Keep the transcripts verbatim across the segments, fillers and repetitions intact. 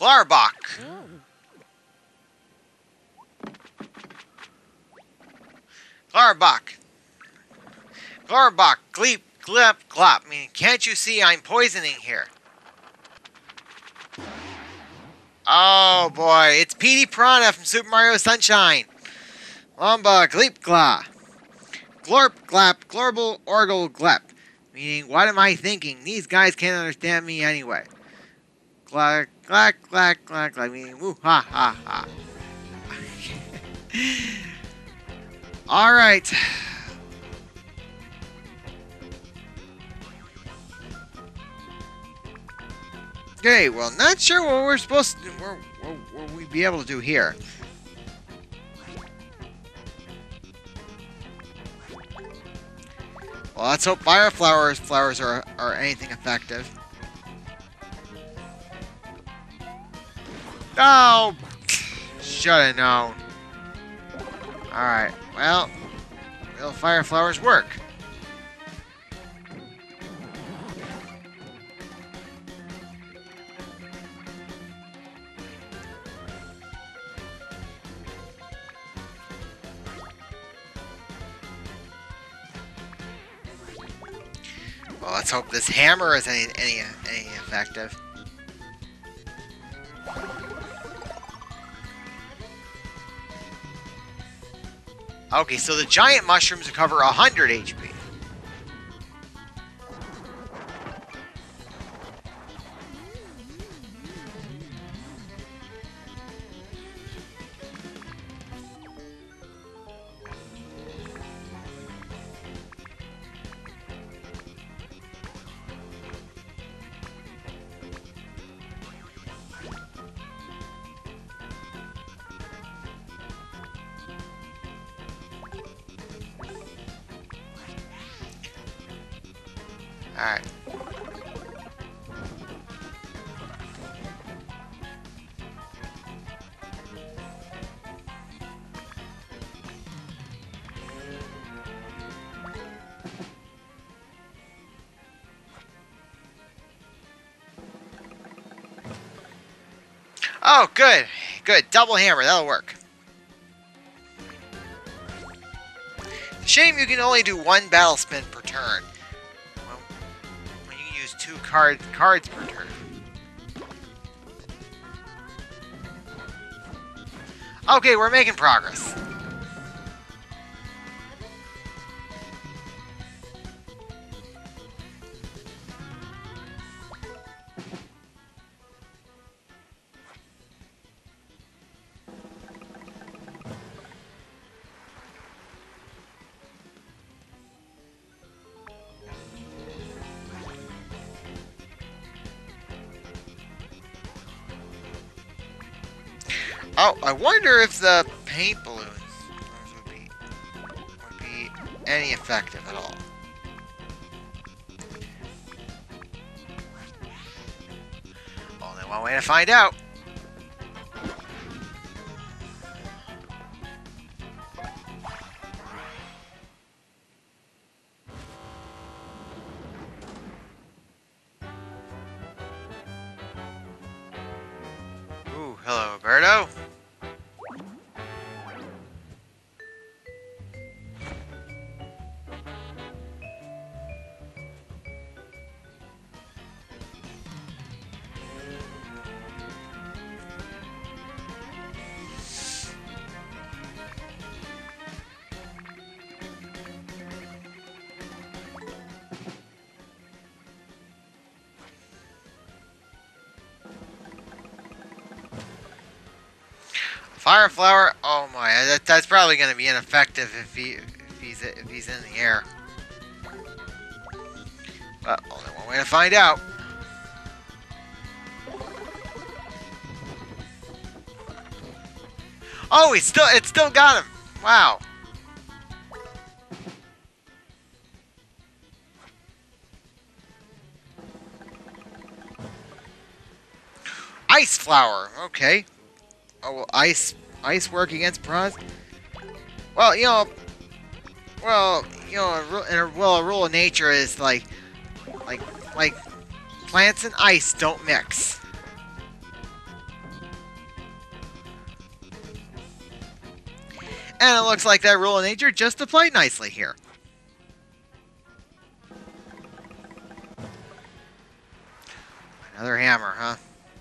Glarbok. Glarbok. Glarbok. Gleep. Glip. Glop. I mean, can't you see I'm poisoning here? Oh boy, it's Petey Piranha from Super Mario Sunshine. Lomba. Gleep. Glah. Glorp. Glap. Glorble. Orgle. Glep. Meaning, what am I thinking? These guys can't understand me anyway. Glack, glack, glack, glack, glack, meaning, woo, ha, ha, ha. Alright. Okay, well, not sure what we're supposed to do, what, what, what we'd be able to do here. Well, let's hope fire flowers flowers are, are anything effective. Oh! Should have known. Alright, well, will fire flowers work? Well, let's hope this hammer is any any any effective. Okay, so the giant mushrooms cover one hundred H P. Alright. Oh, good. Good. Double hammer. That'll work. Shame you can only do one battle spin per turn. Well, when you can use two card, cards per turn. Okay, we're making progress. Oh, I wonder if the paint balloons would be would be any effective at all. Only one way to find out. Ooh, hello, Alberto. Fire flower. Oh my, that, that's probably going to be ineffective if he if he's if he's in the air. But only one way to find out. Oh, he still it still got him. Wow. Ice flower. Okay. Oh, will ice ice work against bronze? Well, you know, well, you know, a, ru- a, well, a rule of nature is like, like, like, plants and ice don't mix. And it looks like that rule of nature just applied nicely here. Another hammer, huh?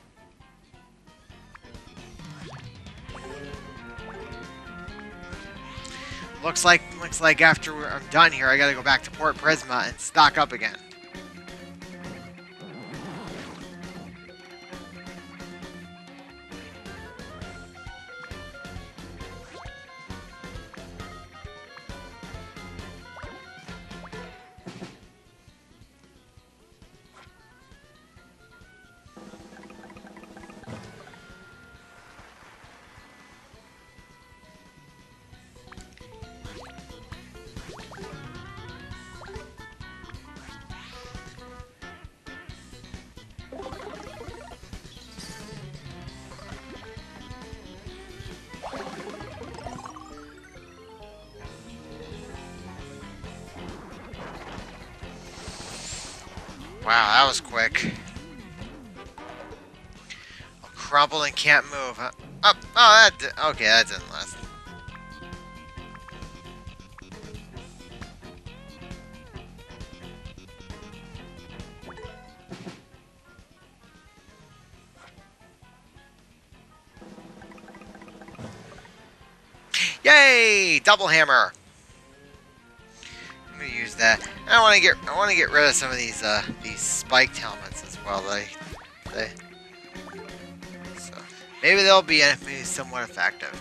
Looks like looks like after I'm done here, I gotta go back to Port Prisma and stock up again. Wow, that was quick. Oh, crumpled and can't move, huh? Oh, oh, that did, okay, that didn't last. Yay! Double hammer. I'm gonna use that. I want to get. I want to get rid of some of these uh, these spiked helmets as well. They, they. So maybe they'll be maybe somewhat effective.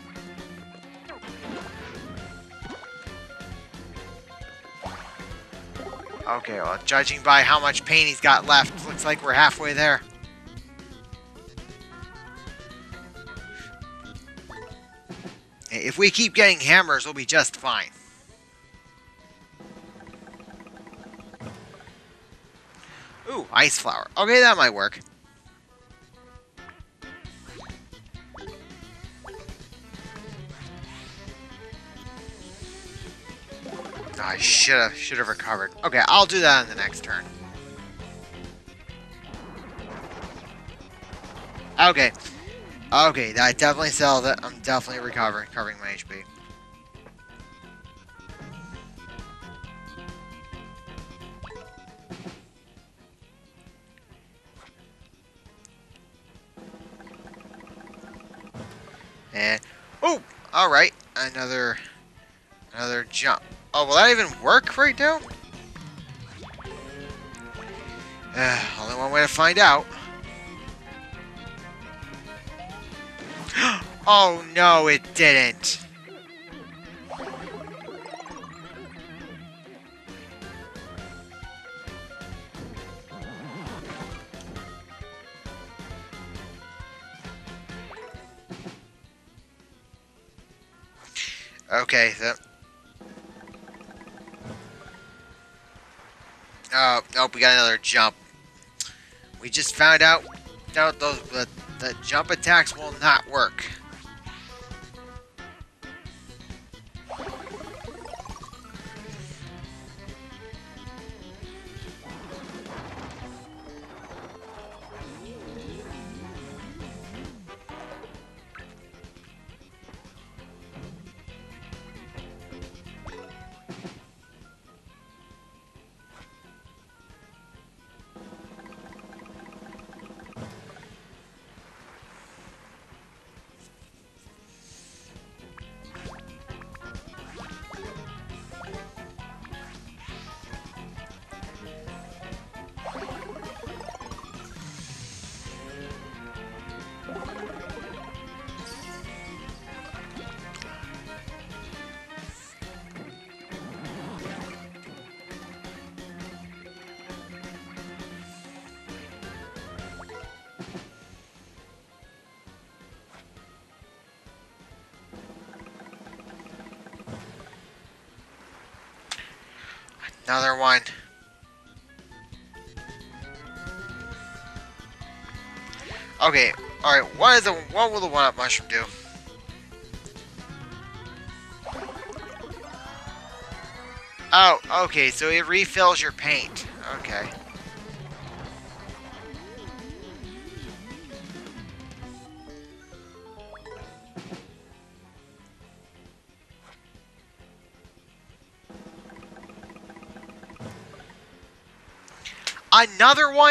Okay, well, judging by how much paint he's got left, looks like we're halfway there. If we keep getting hammers, we'll be just fine. Ooh, ice flower. Okay, that might work. Oh, I should have should have recovered. Okay, I'll do that on the next turn. Okay. Okay, that definitely sells it. I'm definitely recovering, recovering my H P. And oh, all right, another another jump. Oh, will that even work right now? Uh, only one way to find out. Oh no, it didn't. Okay, so... Oh, nope, we got another jump. We just found out that those the, the jump attacks will not work. Another one. Okay, alright, what is the what will the one-up mushroom do? Oh, okay, so it refills your paint. Okay. Another one?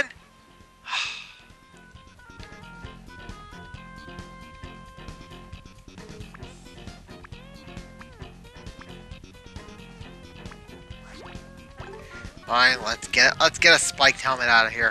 Fine, let's get let's get a spiked helmet out of here.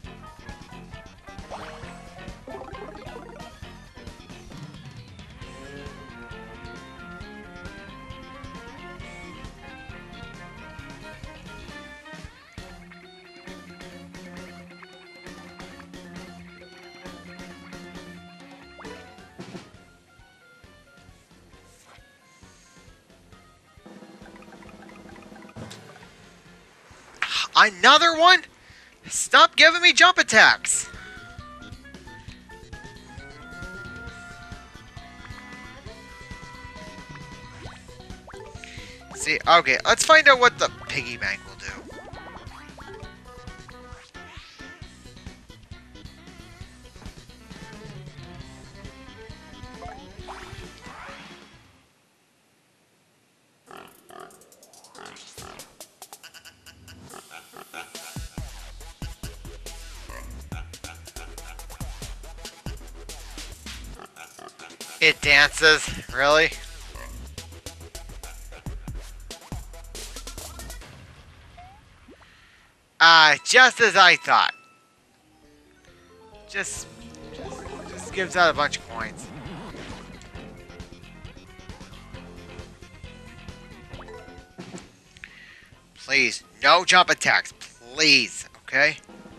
Another one? Stop giving me jump attacks! See, okay, let's find out what the piggy bank will do. It dances? Really? Ah, uh, just as I thought. Just, just, just gives out a bunch of coins. Please, no jump attacks, please, okay?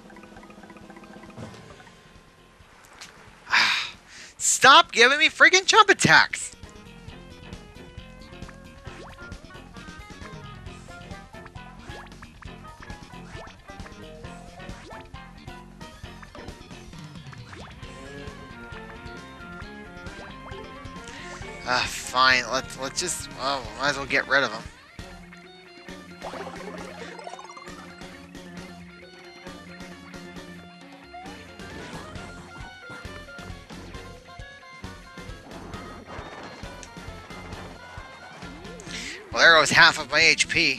Stop giving me freaking jump attacks! Ah, uh, fine. Let's let's just. Oh, might as well get rid of them. Well, there goes half of my H P.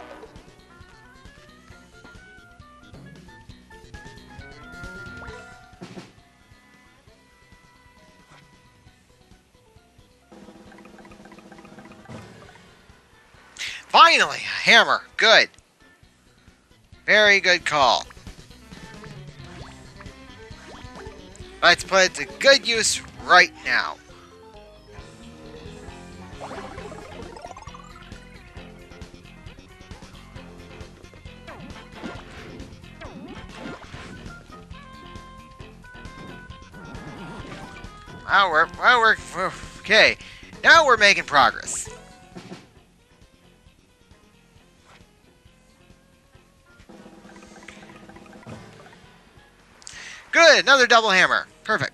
Finally, a hammer. Good. Very good call. Let's put it to good use right now. Well, we're, well, we're, we're okay. Now we're making progress. Good, another double hammer. Perfect.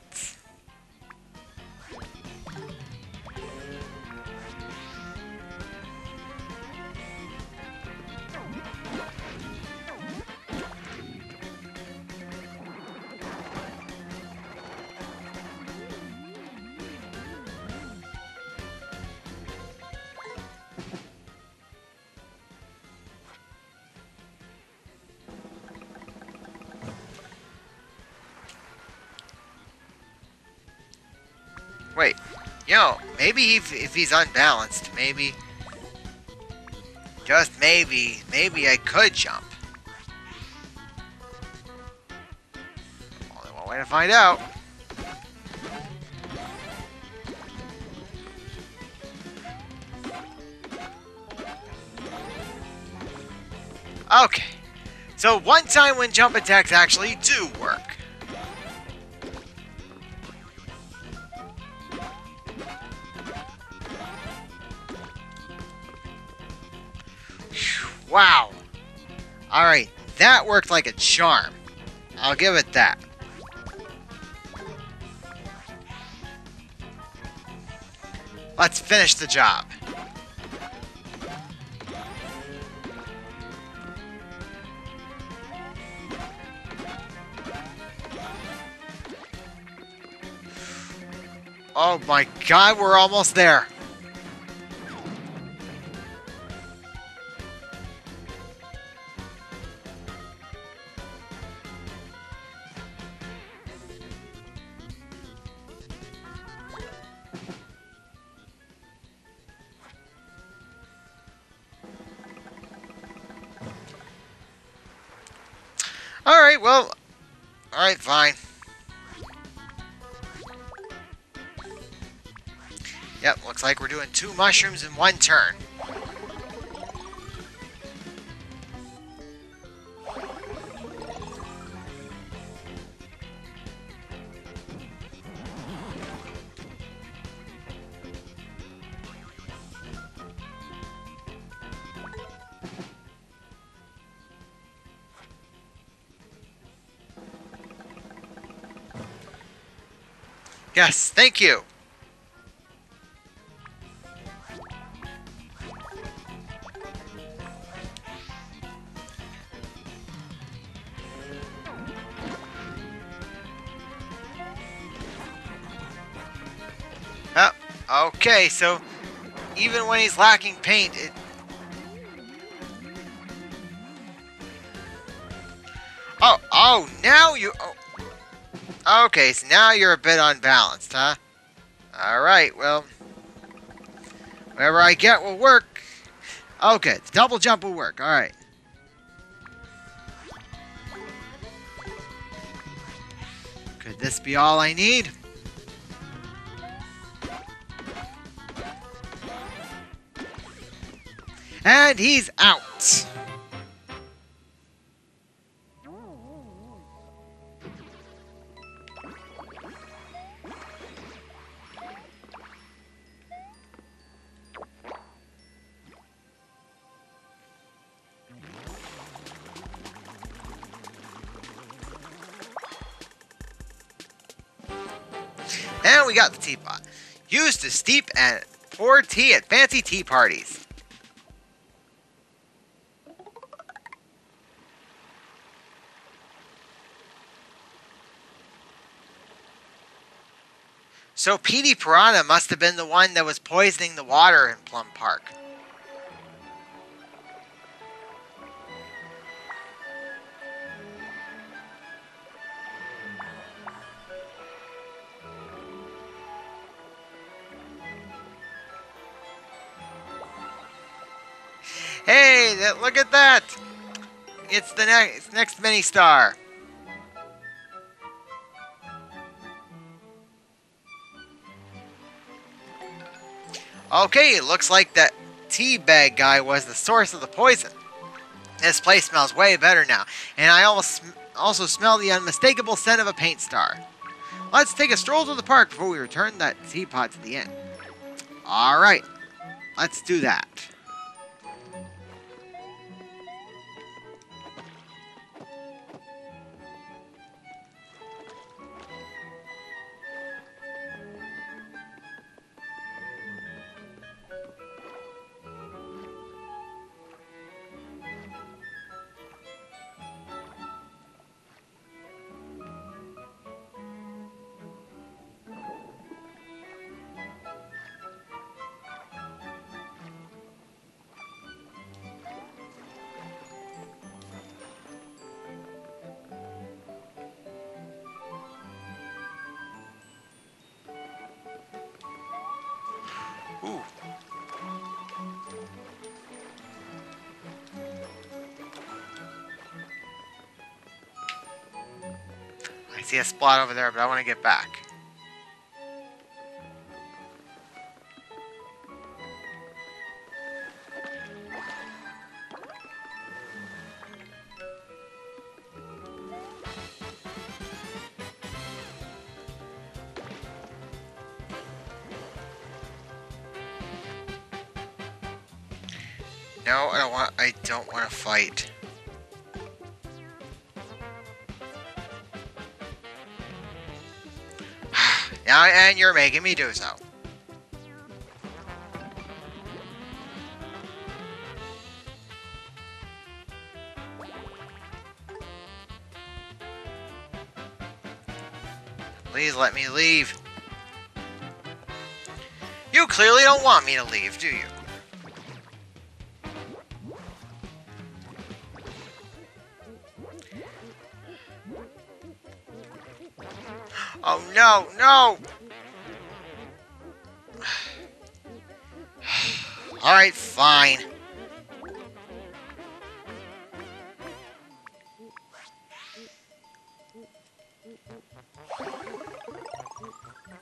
Wait, you know, maybe if, if he's unbalanced, maybe, just maybe, maybe I could jump. Only one way to find out. Okay, so one time when jump attacks actually do work. Wow. Alright, that worked like a charm. I'll give it that. Let's finish the job. Oh my god, we're almost there. Alright, well... Alright, fine. Yep, looks like we're doing two mushrooms in one turn. Yes, thank you. Oh, okay, so even when he's lacking paint, it... Oh, oh, now you... Oh. Okay, so now you're a bit unbalanced, huh? Alright, well... Whatever I get will work. Okay, the double jump will work, alright. Could this be all I need? And he's out. And we got the teapot. Used to steep and pour tea at fancy tea parties. So Petey Piranha must have been the one that was poisoning the water in Plum Park. Hey, that, look at that! It's the next next mini star. Okay, it looks like that tea bag guy was the source of the poison. This place smells way better now, and I almost also smell the unmistakable scent of a paint star. Let's take a stroll to the park before we return that teapot to the inn. Alright, let's do that. Ooh. I see a spot over there, but I want to get back. No, I don't want. I don't want to fight. Now, and you're making me do so. Please let me leave. You clearly don't want me to leave, do you? Oh no, no! Alright, fine.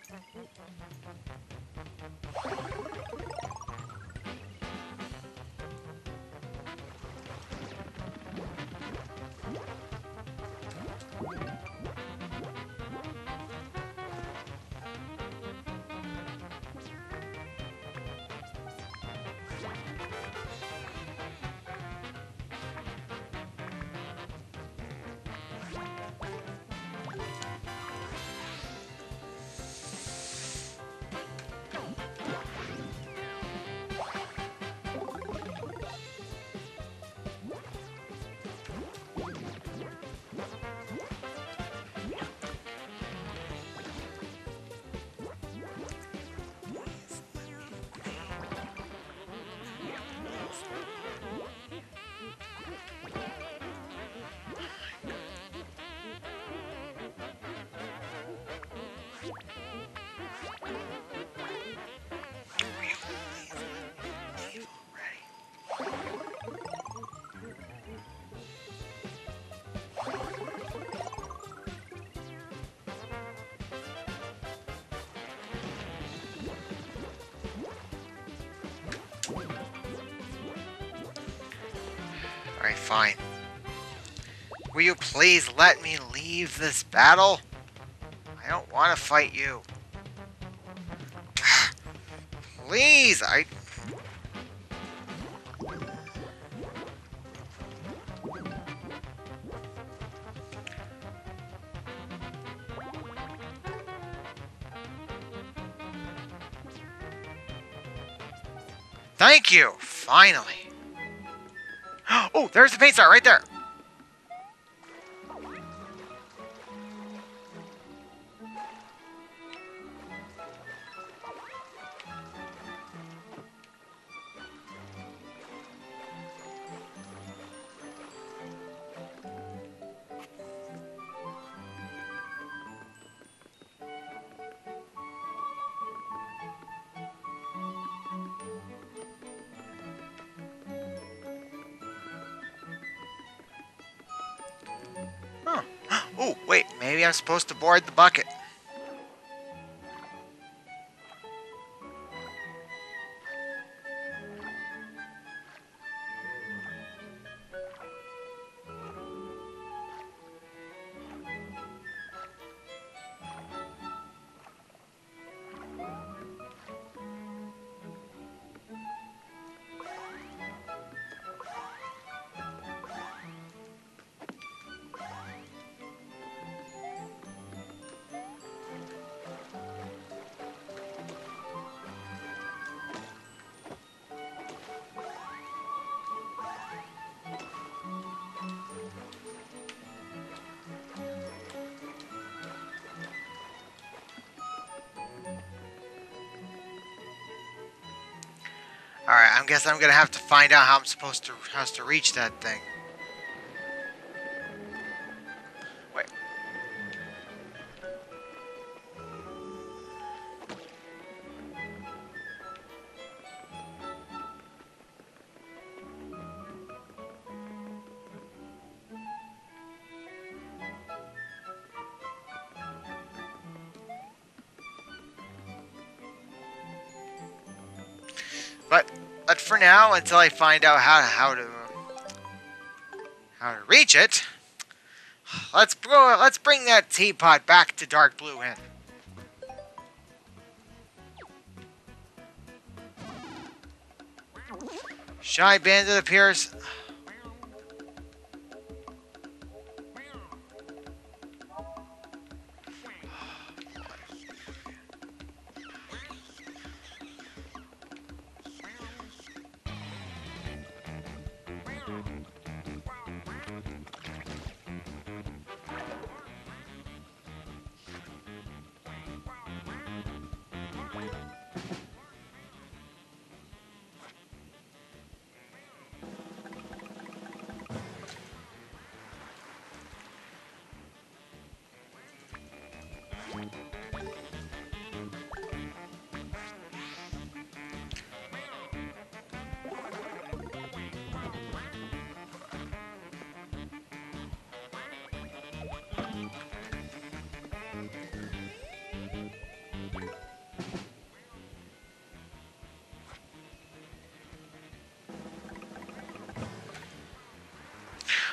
Alright, fine. Will you please let me leave this battle? I don't want to fight you. Please, I... Thank you! Finally! Oh, there's the paint star right there! Huh. Oh, wait, maybe I'm supposed to board the bucket. Alright, I guess I'm gonna have to find out how I'm supposed to how to reach that thing. Wait. But but for now, until I find out how how to how to reach it, let's bro let's bring that teapot back to Dark Blue Hen. Shy Bandit appears.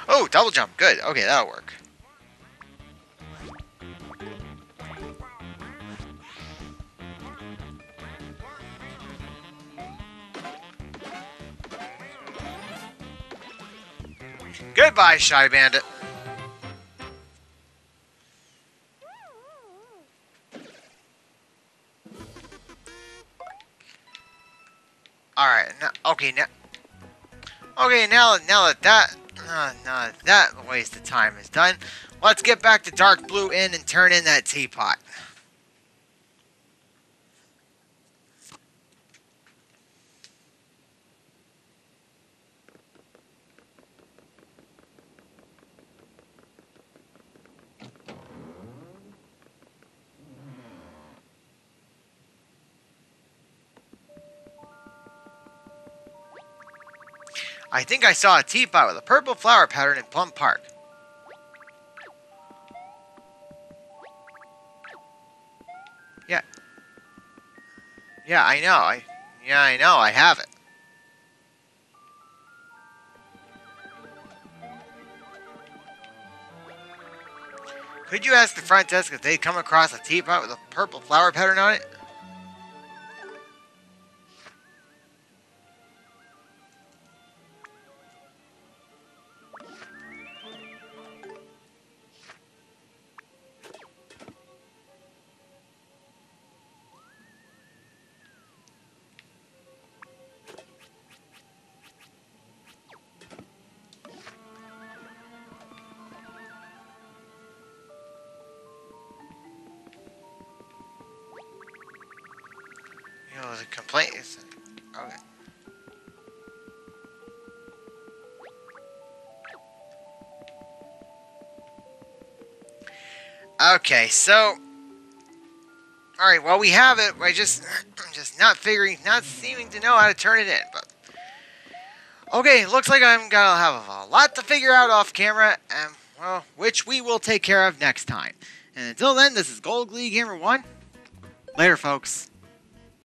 Oh, double jump. Good. Okay, that'll work. Goodbye, Shy Bandit. Alright, now, okay, now... Okay, now, now that that... Uh, now that that waste of time is done, let's get back to Dark Blue Inn and turn in that teapot. I think I saw a teapot with a purple flower pattern in Plum Park. Yeah. Yeah, I know. I yeah, I know. I have it. Could you ask the front desk if they'd come across a teapot with a purple flower pattern on it? You know, the complaint is... Okay. Okay, so... Alright, well, we have it. I just... I'm just not figuring... Not seeming to know how to turn it in, but... Okay, looks like I'm gonna have a lot to figure out off camera, and, well, which we will take care of next time. And until then, this is Gold Glee Gamer one. Later, folks.